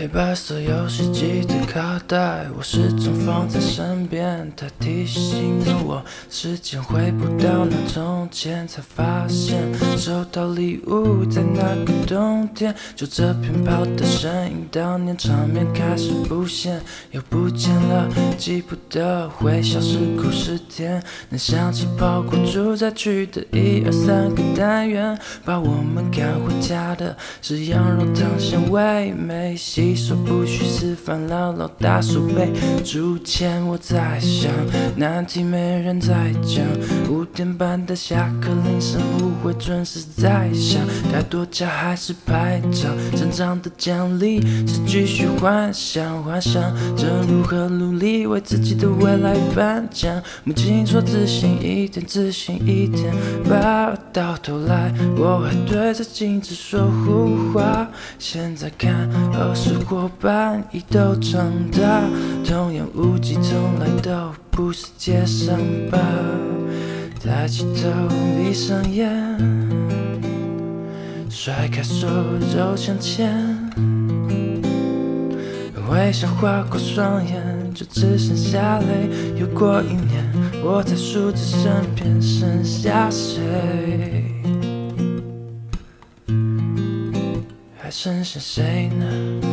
把所有事记得卡带，我始终放在身边。它提醒了我，时间回不到那从前，才发现收到礼物在那个冬天。就这鞭炮的声音，当年场面开始浮现，又不见了，记不得会消失故事甜。能想起包括住宅区的1、2、3个单元，把我们赶回家的是羊肉汤香味美。洗手不许示范，老老大手背竹签。我在想，难题没人在讲。5点半的下课铃声不会准时在响，该躲家还是拍照？成长的奖励是继续幻想，幻想着如何努力为自己的未来颁奖。母亲说自信一点，自信一点吧。到头来我还对着镜子说胡话。现在看后是伙伴已都长大，童言无忌从来都不是街上吧。抬起头，闭上眼，甩开手，走向前，微笑划过双眼，就只剩下泪。又过1年，我在数着身边剩下谁，还剩下谁呢？